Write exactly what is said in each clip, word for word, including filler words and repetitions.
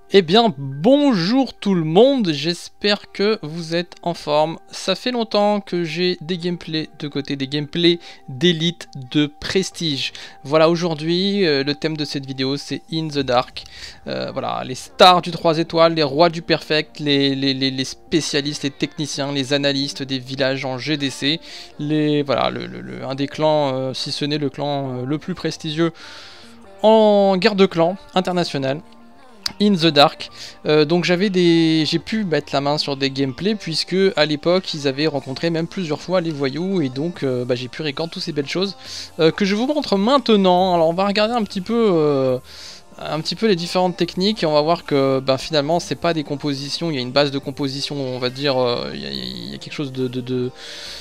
Eh bien, bonjour tout le monde, j'espère que vous êtes en forme. Ça fait longtemps que j'ai des gameplays de côté, des gameplays d'élite, de prestige. Voilà, aujourd'hui, euh, le thème de cette vidéo, c'est In the Dark. Euh, voilà, les stars du trois étoiles, les rois du perfect, les, les, les, les spécialistes, les techniciens, les analystes des villages en G D C. Les, voilà, le, le, le, un des clans, euh, si ce n'est le clan euh, le plus prestigieux en guerre de clans internationale. In the Dark, euh, donc j'avais des, j'ai pu mettre la main sur des gameplays puisque à l'époque ils avaient rencontré même plusieurs fois les voyous et donc euh, bah, j'ai pu regarder toutes ces belles choses euh, que je vous montre maintenant. Alors on va regarder un petit peu, euh, un petit peu les différentes techniques et on va voir que bah, finalement c'est pas des compositions, il y a une base de composition, on va dire, euh, il, y a, il y a quelque chose de, de, de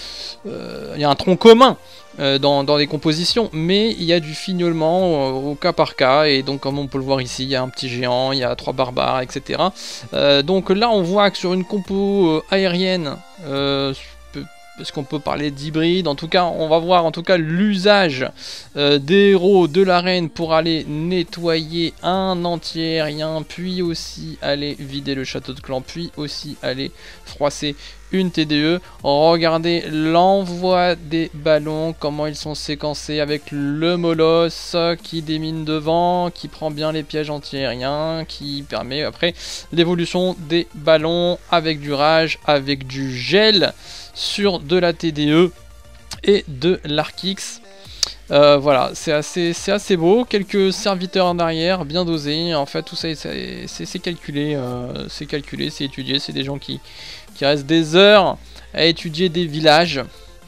euh, il y a un tronc commun. Euh, dans, dans les compositions, mais il y a du fignolement euh, au cas par cas, et donc comme on peut le voir ici, il y a un petit géant, il y a trois barbares, et cetera. Euh, donc là on voit que sur une compo euh, aérienne, euh, est-ce qu'on peut parler d'hybride? En tout cas, on va voir en tout cas l'usage euh, des héros de l'arène pour aller nettoyer un anti-aérien, puis aussi aller vider le château de clan, puis aussi aller froisser une T D E. Regardez l'envoi des ballons, comment ils sont séquencés avec le molosse qui démine devant, qui prend bien les pièges anti-aériens, qui permet après l'évolution des ballons avec du rage, avec du gel sur de la T D E et de l'Arc-X. Euh, voilà, c'est assez, c'est assez beau, quelques serviteurs en arrière, bien dosés, en fait tout ça c'est calculé, euh, c'est calculé, c'est étudié, c'est des gens qui, qui restent des heures à étudier des villages.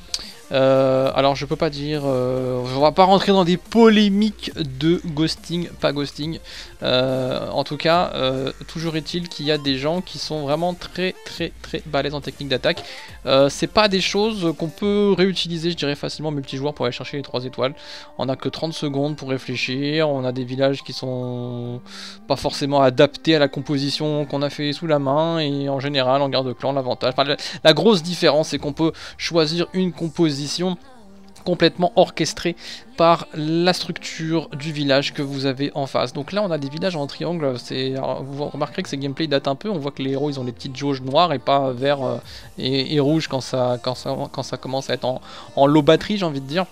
Euh, alors je peux pas dire, euh, on va pas rentrer dans des polémiques de ghosting, pas ghosting. Euh, en tout cas, euh, toujours est-il qu'il y a des gens qui sont vraiment très très très balèzes en technique d'attaque. Euh, c'est pas des choses qu'on peut réutiliser, je dirais facilement multijoueur pour aller chercher les trois étoiles. On a que trente secondes pour réfléchir, on a des villages qui sont pas forcément adaptés à la composition qu'on a fait sous la main, et en général en guerre de clan l'avantage, enfin, la, la grosse différence c'est qu'on peut choisir une composition complètement orchestrée par la structure du village que vous avez en face. Donc là on a des villages en triangle, vous remarquerez que ces gameplays datent un peu, on voit que les héros ils ont des petites jauges noires et pas vert euh, et, et rouge quand ça, quand, ça, quand ça commence à être en, en low batterie, j'ai envie de dire.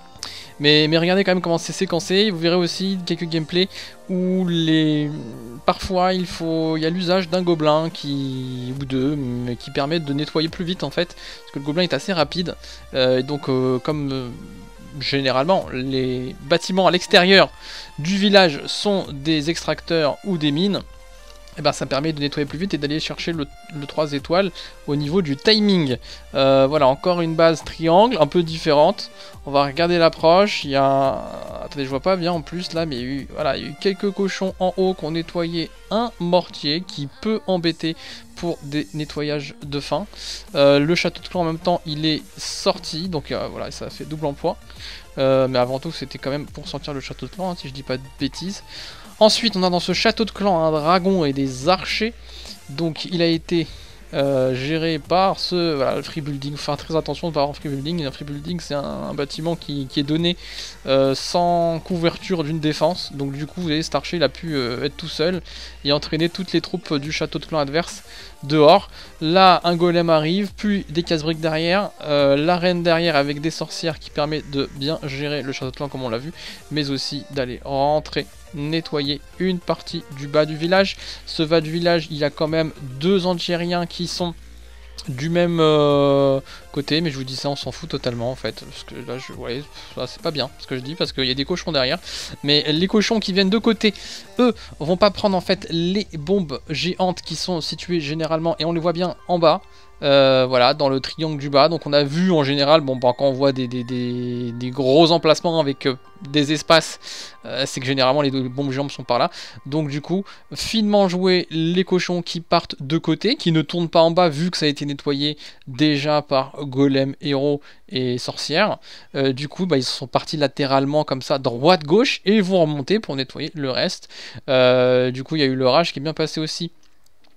Mais, mais regardez quand même comment c'est séquencé. Vous verrez aussi quelques gameplays où les parfois il faut il y a l'usage d'un gobelin qui ou deux mais qui permettent de nettoyer plus vite en fait, parce que le gobelin est assez rapide. Euh, et donc euh, comme euh, généralement les bâtiments à l'extérieur du village sont des extracteurs ou des mines, et ben ça permet de nettoyer plus vite et d'aller chercher le, le trois étoiles au niveau du timing. Euh, voilà, encore une base triangle, un peu différente. On va regarder l'approche. Il y a... Attendez, je vois pas bien en plus là, mais il y a eu, voilà, il y a eu quelques cochons en haut qui ont nettoyé un mortier qui peut embêter pour des nettoyages de fin. Euh, le château de clan en même temps, il est sorti, donc euh, voilà, ça fait double emploi. Euh, mais avant tout, c'était quand même pour sortir le château de clan, hein, si je dis pas de bêtises. Ensuite, on a dans ce château de clan un dragon et des archers. Donc, il a été euh, géré par ce voilà, le free building. Faut faire très attention de ne pas avoir free building. Un free building, c'est un, un bâtiment qui, qui est donné euh, sans couverture d'une défense. Donc, du coup, vous voyez, cet archer, il a pu euh, être tout seul et entraîner toutes les troupes du château de clan adverse dehors. Là, un golem arrive, puis des casse-briques derrière, euh, l'arène derrière avec des sorcières qui permet de bien gérer le château de clan comme on l'a vu, mais aussi d'aller rentrer, nettoyer une partie du bas du village. Ce bas du village, il y a quand même deux anti-aériens qui sont du même euh, côté, mais je vous dis ça, on s'en fout totalement en fait, parce que là, je, ouais, c'est pas bien ce que je dis, parce qu'il y a des cochons derrière, mais les cochons qui viennent de côté, eux, vont pas prendre en fait les bombes géantes qui sont situées généralement, et on les voit bien en bas. Euh, voilà, dans le triangle du bas. Donc on a vu en général, bon, bah, quand on voit des, des, des, des gros emplacements avec euh, des espaces, euh, c'est que généralement les, les bombes géantes sont par là. Donc du coup, finement joué les cochons qui partent de côté, qui ne tournent pas en bas vu que ça a été nettoyé déjà par golem, héros et sorcières. Euh, du coup, bah, ils sont partis latéralement comme ça, droite-gauche, et ils vont remonter pour nettoyer le reste. Euh, du coup, il y a eu le rage qui est bien passé aussi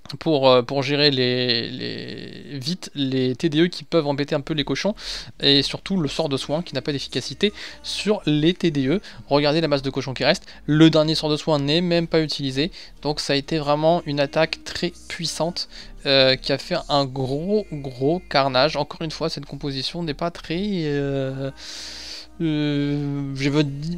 Pour, euh, pour gérer les, les, vite les T D E qui peuvent embêter un peu les cochons, et surtout le sort de soin qui n'a pas d'efficacité sur les T D E. Regardez la masse de cochons qui reste, le dernier sort de soin n'est même pas utilisé, donc ça a été vraiment une attaque très puissante euh, qui a fait un gros gros carnage. Encore une fois, cette composition n'est pas très... Euh, euh, je veux dire...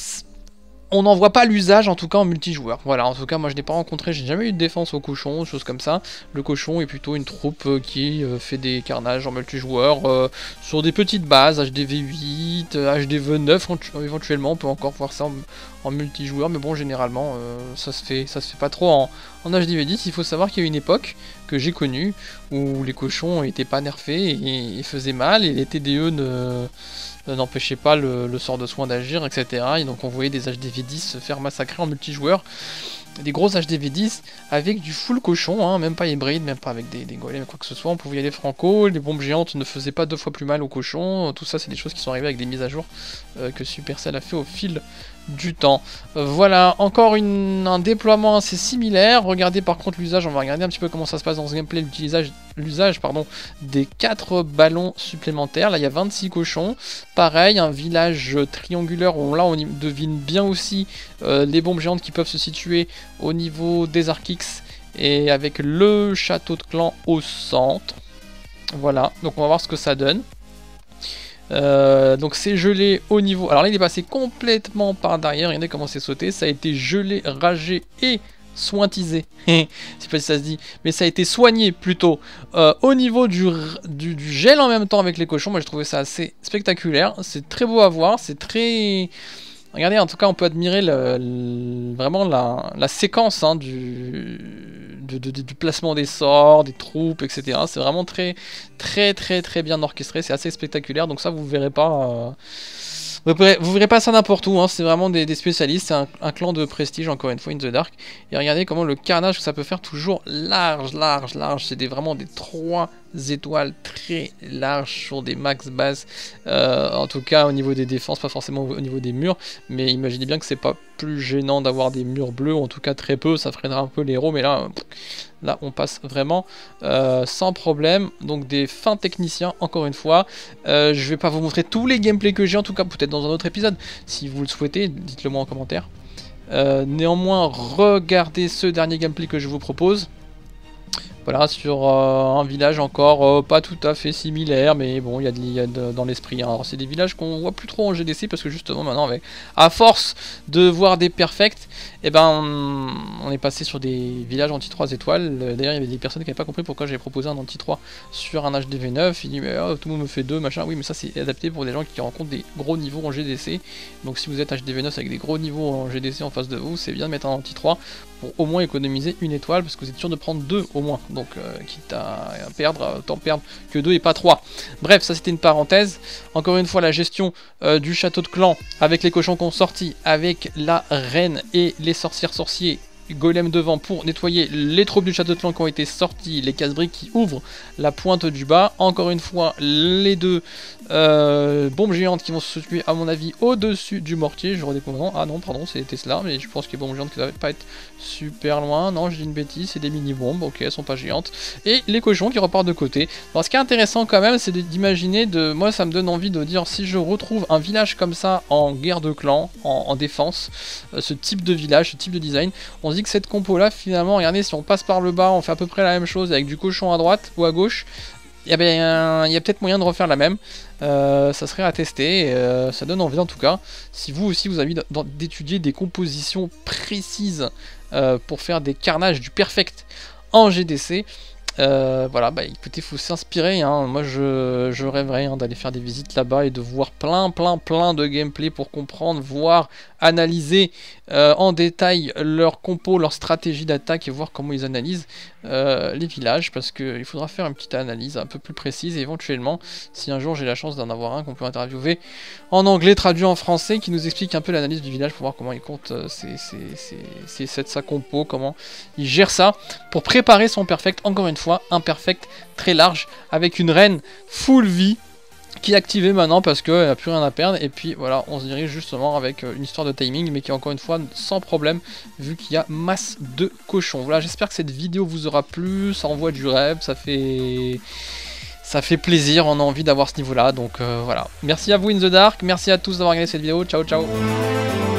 On n'en voit pas l'usage, en tout cas en multijoueur. Voilà, en tout cas, moi je n'ai pas rencontré, j'ai jamais eu de défense au cochon, choses comme ça. Le cochon est plutôt une troupe euh, qui euh, fait des carnages en multijoueur euh, sur des petites bases, H D V huit, H D V neuf, éventuellement, on peut encore voir ça en, en multijoueur, mais bon, généralement, euh, ça se fait ça se fait pas trop en, en H D V dix. Il faut savoir qu'il y a eu une époque que j'ai connue où les cochons n'étaient pas nerfés et, et faisaient mal, et les T D E ne... n'empêchait pas le, le sort de soin d'agir, et cetera. Et donc on voyait des H D V dix se faire massacrer en multijoueur. Des grosses H D V dix avec du full cochon, hein, même pas hybride, même pas avec des, des golems, quoi que ce soit. On pouvait y aller franco, les bombes géantes ne faisaient pas deux fois plus mal aux cochons. Tout ça, c'est des choses qui sont arrivées avec des mises à jour euh, que Supercell a fait au fil du temps. Euh, voilà, encore une, un déploiement assez similaire. Regardez par contre l'usage, on va regarder un petit peu comment ça se passe dans ce gameplay, l'utilisage l'usage pardon des quatre ballons supplémentaires. Là il y a vingt-six cochons, pareil, un village triangulaire où là on devine bien aussi euh, les bombes géantes qui peuvent se situer au niveau des Archix et avec le château de clan au centre. Voilà, donc on va voir ce que ça donne. Euh, donc c'est gelé au niveau... Alors là il est passé complètement par derrière, regardez comment c'est sauté, ça a été gelé, ragé et sointisé, je sais pas si ça se dit, mais ça a été soigné plutôt euh, au niveau du, du, du gel en même temps avec les cochons. Moi j'ai trouvé ça assez spectaculaire, c'est très beau à voir, c'est très... Regardez, en tout cas on peut admirer le, le, vraiment la, la séquence hein, du... Du, du, du placement des sorts, des troupes, et cetera. C'est vraiment très, très, très, très bien orchestré. C'est assez spectaculaire. Donc ça, vous verrez pas. Euh... Vous, verrez, vous verrez pas ça n'importe où. Hein. C'est vraiment des, des spécialistes. C'est un, un clan de prestige, encore une fois, in the dark. Et regardez comment le carnage que ça peut faire toujours large, large, large. C'est des, vraiment des trois étoiles très larges sur des max bases. Euh, en tout cas, au niveau des défenses, pas forcément au niveau des murs. Mais imaginez bien que c'est pas plus gênant d'avoir des murs bleus, en tout cas très peu, ça freinera un peu les héros, mais là, là on passe vraiment euh, sans problème. Donc des fins techniciens, encore une fois. Euh, je vais pas vous montrer tous les gameplays que j'ai, en tout cas peut-être dans un autre épisode. Si vous le souhaitez, dites-le moi en commentaire. Euh, néanmoins, regardez ce dernier gameplay que je vous propose. Voilà, sur euh, un village encore euh, pas tout à fait similaire, mais bon, il y a, de, y a de, dans l'esprit. Hein. Alors c'est des villages qu'on voit plus trop en G D C, parce que justement maintenant, avec, à force de voir des perfects, eh ben, on, on est passé sur des villages anti trois étoiles. D'ailleurs, il y avait des personnes qui n'avaient pas compris pourquoi j'avais proposé un anti trois sur un H D V neuf. Il dit, mais oh, tout le monde me fait deux, machin. Oui, mais ça c'est adapté pour des gens qui rencontrent des gros niveaux en G D C. Donc si vous êtes H D V neuf avec des gros niveaux en G D C en face de vous, c'est bien de mettre un anti trois pour au moins économiser une étoile, parce que vous êtes sûr de prendre deux au moins. Donc euh, quitte à perdre, autant perdre que deux et pas trois. Bref, ça c'était une parenthèse. Encore une fois, la gestion euh, du château de clan avec les cochons qu'on sortit, avec la reine et les sorcières sorciers, golem devant pour nettoyer les troupes du château de clan qui ont été sortis, les casse-briques qui ouvrent la pointe du bas. Encore une fois, les deux euh, bombes géantes qui vont se situer à mon avis au-dessus du mortier. Je redécouvre, non, ah non, pardon, c'est Tesla, mais je pense que les bombes géantes qui ne doivent pas être super loin. Non, je dis une bêtise, c'est des mini-bombes, ok, elles sont pas géantes. Et les cochons qui repartent de côté. Alors, ce qui est intéressant quand même, c'est d'imaginer, de, moi ça me donne envie de dire, si je retrouve un village comme ça en guerre de clan, en, en défense, euh, ce type de village, ce type de design, on se dit que cette compo là finalement, regardez, si on passe par le bas, on fait à peu près la même chose avec du cochon à droite ou à gauche, il y a, ben, y a peut-être moyen de refaire la même. Euh, ça serait à tester, euh, ça donne envie en tout cas. Si vous aussi vous avez envie d'étudier des compositions précises euh, pour faire des carnages du perfect en G D C, Euh, voilà, bah écoutez, faut s'inspirer, hein. Moi je, je rêverais hein, d'aller faire des visites là-bas et de voir plein plein plein de gameplay pour comprendre, voir, analyser euh, en détail leur compo, leur stratégie d'attaque et voir comment ils analysent euh, les villages, parce qu'il faudra faire une petite analyse un peu plus précise et éventuellement, si un jour j'ai la chance d'en avoir un qu'on peut interviewer en anglais traduit en français, qui nous explique un peu l'analyse du village pour voir comment il compte euh, ses, ses, ses, ses sets, sa compo, comment il gère ça pour préparer son perfect, encore une fois un perfect très large avec une reine full vie qui est activé maintenant parce qu'il n'y a plus rien à perdre. Et puis voilà, on se dirige justement avec une histoire de timing, mais qui est encore une fois sans problème, vu qu'il y a masse de cochons. Voilà, j'espère que cette vidéo vous aura plu, ça envoie du rêve, ça fait... Ça fait plaisir, on a envie d'avoir ce niveau-là, donc euh, voilà. Merci à vous In The Dark, merci à tous d'avoir regardé cette vidéo, ciao ciao.